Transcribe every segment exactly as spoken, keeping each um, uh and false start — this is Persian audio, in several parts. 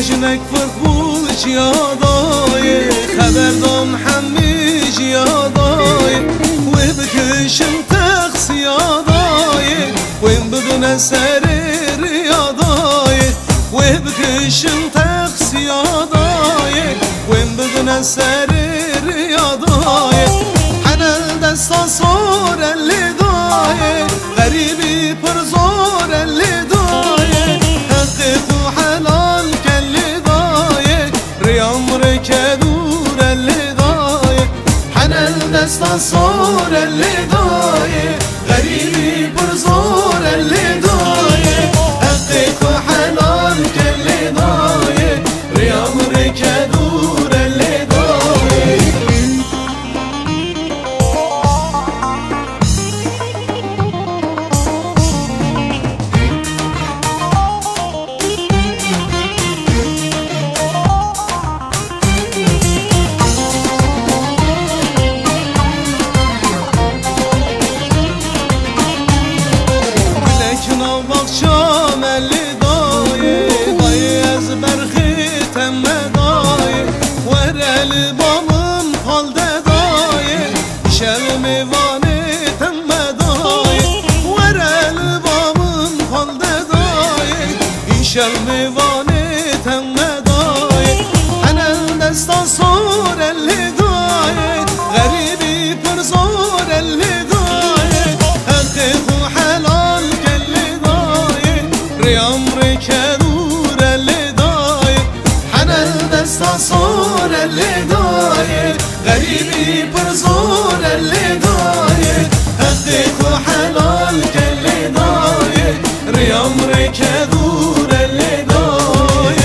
جنك فرقوش يا ضايع خبردم حميش يا ضايع وبكشم تخس يا ضايع وين بدنا سرير يا ضايع وبكشم تخس يا ضايع وين بدنا سرير يا ضايع حنا الدستا صور اللي ضايع غريبي برزور اللي ضايع حقيق وحلال كاللي ضايع ري عمرك دور اللي ضايع حنا الدستا صور اللي ضايع غريبي برزور اللي ضايع حقيق وحلال كاللي ضايع ري عمرك دور اللي ضايع بخشام اللي ضايع ضايع از برخيت اما ضايع ورا البامم خالده ضايع شل میوانت اما ضايع ورا البامم خالده ضايع شل میوانت اما ضايع انا الدستا صور اللي ضايع غريبي برزور اللي ضايع حقيق وحلال ري عمرك دور اللي ضايع حنا الدستا صور اللي ضايع غريبي برزور اللي ضايع حقيق وحلال كاللي ضايع ري عمرك دور اللي ضايع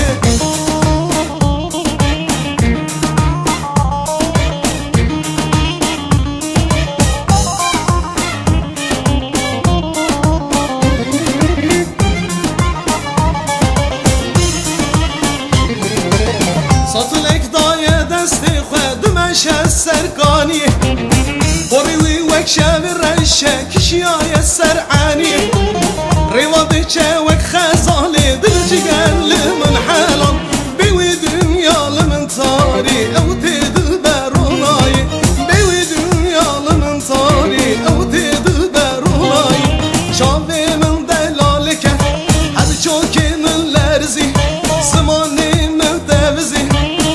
صوتلك ضايع دستي خد مش السرقاني بوري وكشاف الرشاك شيايا السرعاني روابك وك خزالي بالجقال من حالم بيوي دنيا لمن طاري او تدبروناي بيوي دنيا لمن طاري او تدبروناي شافي من دلالك هذا شوكي من لارزي زماني من تفزي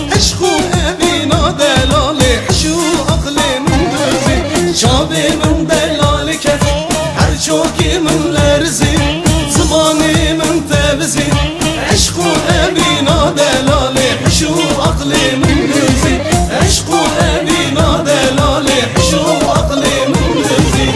شابي من دلالك هر شوكي من لرزي زماني من تبزي عشق أبينا دلالي حشو عقلي من غزي عشق أبينا دلالي حشو عقلي من غزي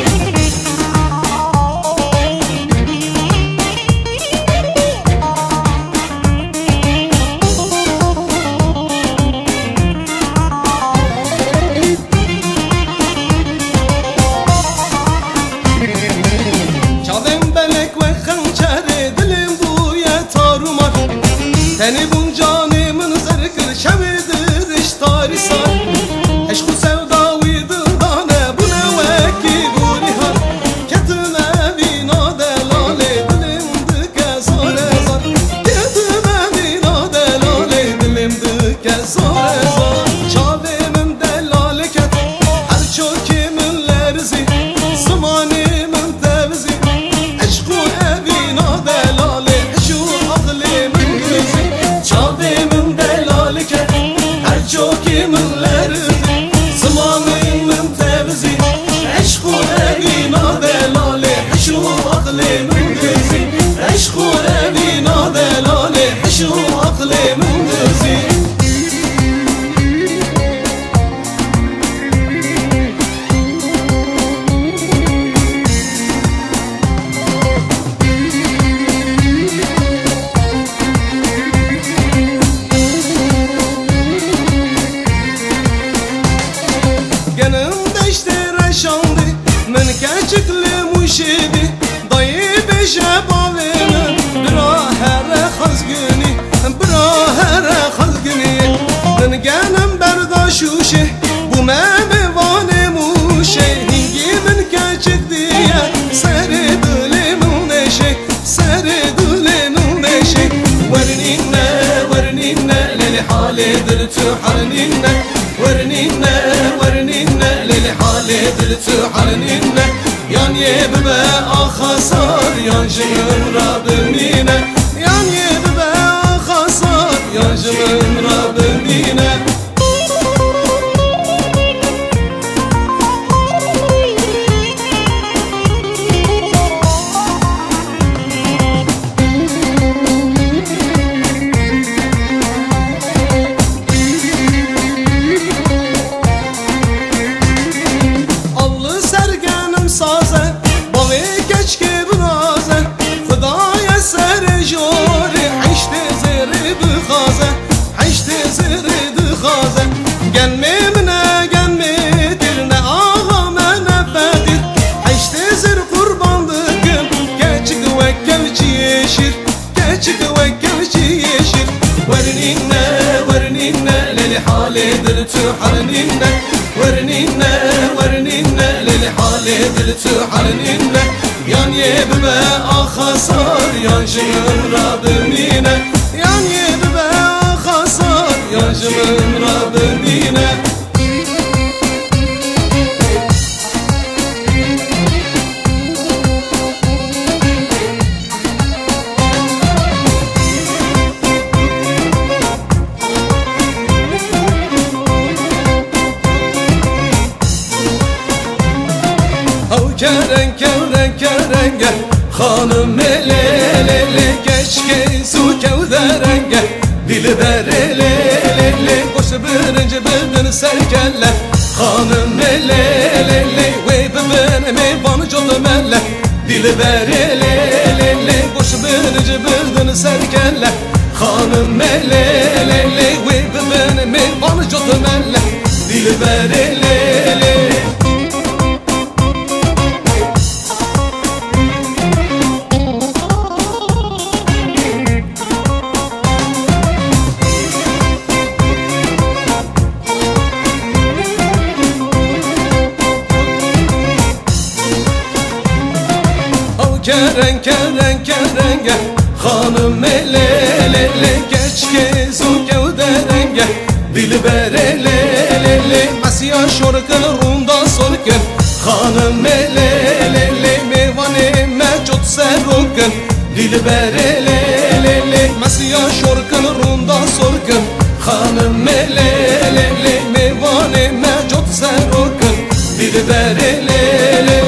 تاني بون جاني من زركر شويد رشتاري صار عشق سوداوي دلدانه بنا وكي بوريها كتنا بينا دلالي دلم دكا زار زار كتنا بينا دلالي دلم دكا زار زار شابي من دلالك هر شوكي من لرزي زماني من تبزي عشق أبينا دلالي حشو عقلي من غزي شابي من دلالك هر شوكي من لرزي زماني من تبزي عشق أبينا دلالي حشو عقلي من غزي عشق أبينا دلالي حشو عقلي من غزي من كاچك لموشيبي ضيب شبابي براهر خزقني براهر خزقني من قانم برداشوشه بما بواني موشه هنجي من كاچك ديا سرد لمونشه سرد لمونشه ورنينا ورني تحرنينا ورنينا ورنينا للحالي دل تحرنينا يان يببا خسار يان جمن رابنينا يان يببا خسار يان جمن رابنينا دل تحرنينا ورنينا ورنينا للحالي دل تحرنينا يان يببا خسار يان جمن رابنينا يان يببا خسار يان جمن رابنينا Keren keren kerenge Hanım ele ele ele Keşke su kevderenge Dili ver ele ele ele Koşu birinci bildin serkelle Hanım ele ele ele Ve bibine meyvanı çoğum elle Dili ver ele ele ele Koşu birinci bildin serkelle Hanım ele ele ele Ve bibine meyvanı çoğum elle Dili ver ele ele Keren keren kerenge Hanım ele ele ele Keşke zu kevderenge Dilber ele ele ele Masya şorkın runda sorkın Hanım ele ele ele Mevane mevcut serokın Dilber ele ele ele Masya şorkın runda sorkın Hanım ele ele ele Mevane mevcut serokın Dilber ele ele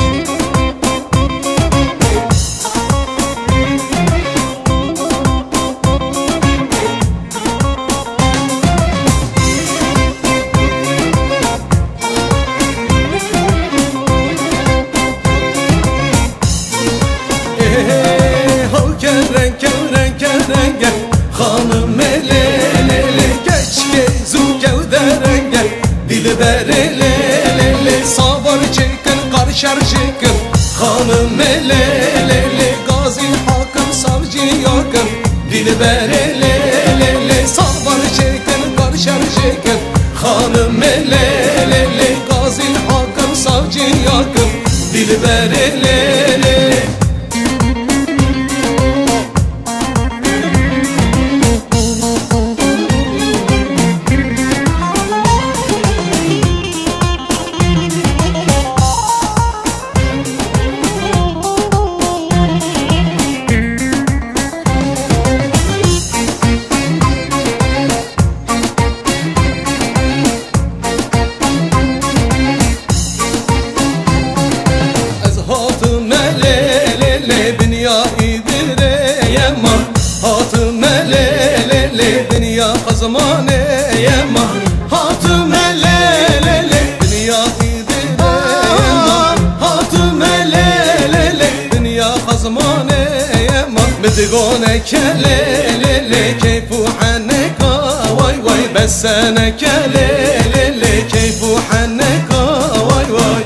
Keren keren kerenge Hanım ele ele ele Keşke zu kevderenge Dilber ele ele ele Savar çekin karşar çekin Hanım ele ele ele Gazi hakim savcı yakın Dilber ele ele ele Savar çekin karşar çekin Hanım ele ele ele Gazi hakim savcı yakın Dilber ele ele Zamane yema hatım ele ele dünya gidere yema hatım ele ele dünya zamane yema مدغونه كليلي كيف حنك واي واي بس انا كليلي كيف حنك واي واي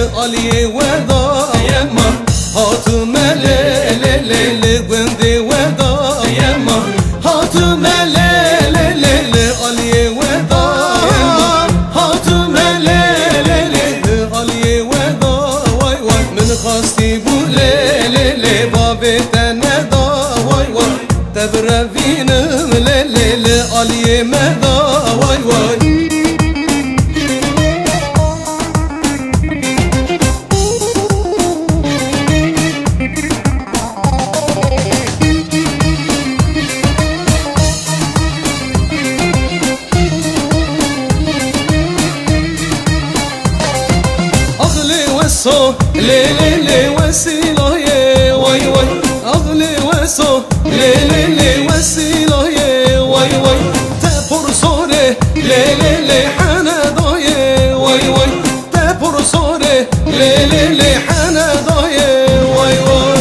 علی ودا یما هاتم لللل گندی ودا یما هاتم لللل علی ودا یما هاتم لللل علی ودا وای وای من خواستی بو للل باب تندا وای وای تبرفینم للل علی مدا وای وای وسو ليلي لي وسيله واي واي اغلي وسو ليلي لي وسيله واي واي تبور صوره ليلي لي حنا ضاي واي واي تبور صوره ليلي لي حنا ضاي واي واي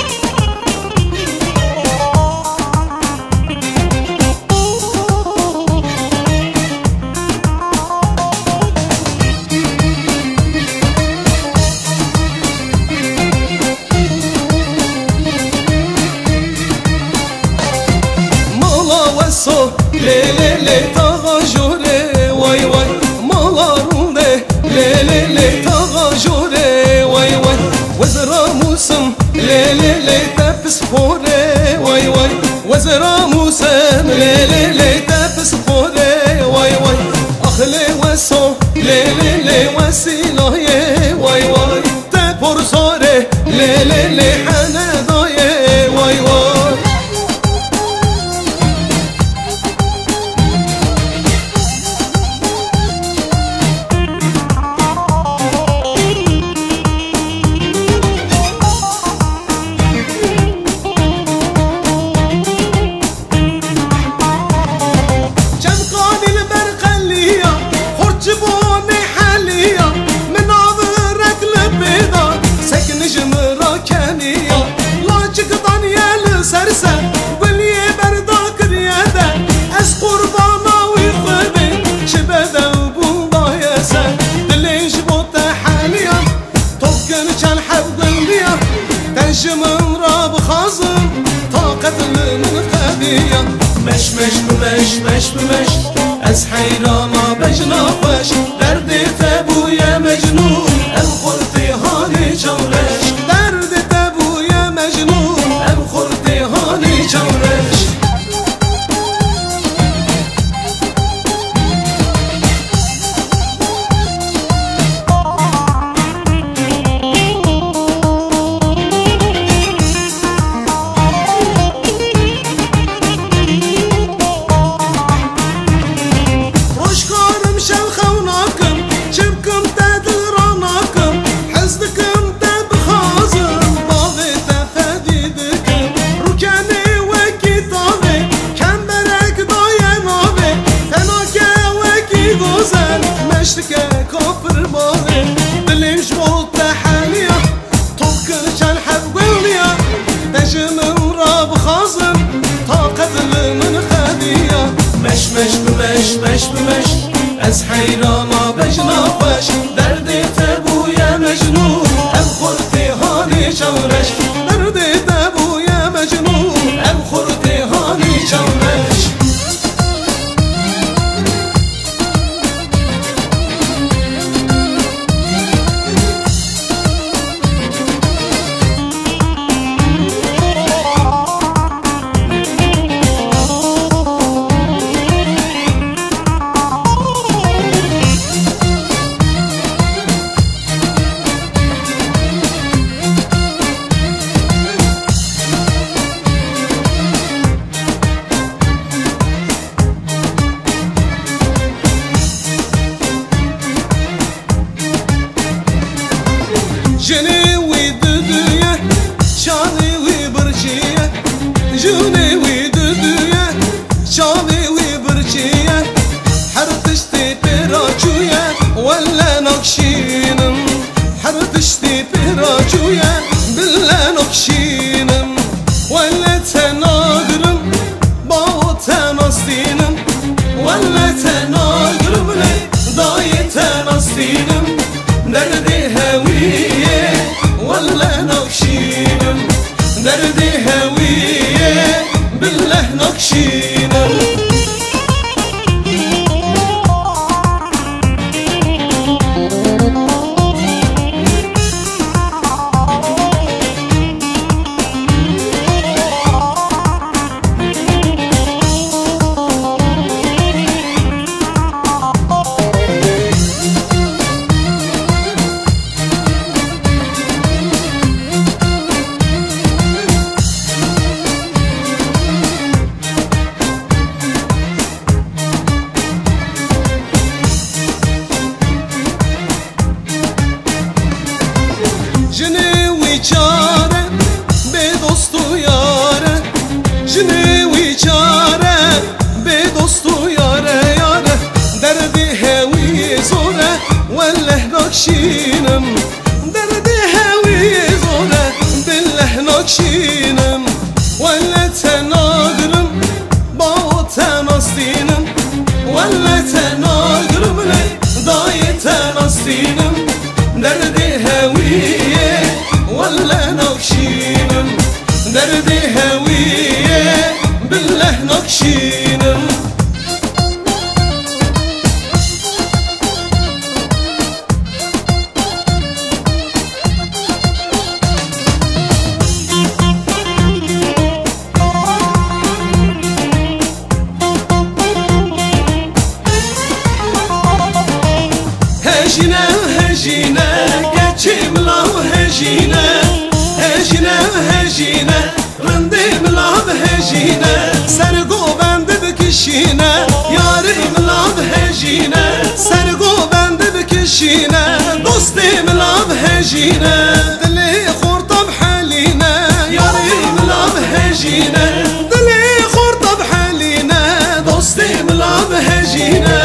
so le le le tagajore vay vay malarunde le le le tagajore vay vay wazra musam le le le tapis fore vay vay wazra musam le le le tapis fore vay vay akhli waso le le le wasila ye vay vay tapor sore le le le hana daye vay vay تنجم راب خازم طاقة من خبية مش مش بمش مش بمش از حيرانا بجنافش دردي تابويا مجنون ام خلطي هاني جورش دردي تابويا مجنون ام خلطي هاني جورش مشتكى كفر ماضي دليمش بولت حاليا طوكر كان حب قليا نجم راب خازم طاقة من خدية مش مش بمش مش بمش از حيرانا بجنافش دردي تابويا مجنون ام خلطي هاني جورش دردي تابويا مجنون ام خلطي هاني جورش حسنی وی چاره به دوست و یاره یاره دردی هوی زوره والله نکشینم دردی هوی زوره بالله نکشینم والله تناقرم با تناستینم والله تناقرم دای تناستینم دردی هویه والله نکشینم دردی هویه بالله نکشینم هجینه هجینه گچیم لاو هجینه هجینه هجینه رندیم لاو هجینه سرگو بنده بکشینه یاریم لاو هجینه سرگو بنده بکشینه دوستیم لاو هجینه دلی خورطب حالینه یاریم لاو هجینه دلی خورطب حالینه دوستیم لاو هجینه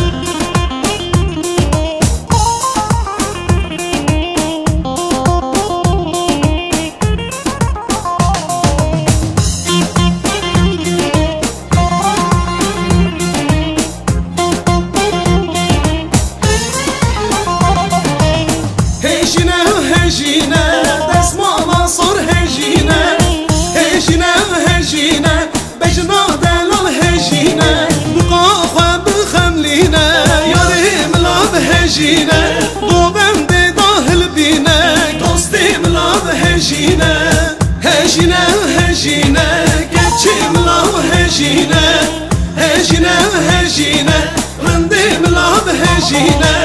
هجینه دست ما منصور هجینه هجینه هجینه بجنا دلال هجینه بقا خواب خملینه یاری ملاب هجینه دوبم دی داخل بینه دوستی ملاب هجینه هجینه هجینه گچی ملاب هجینه هجینه هجینه رندی ملاب هجینه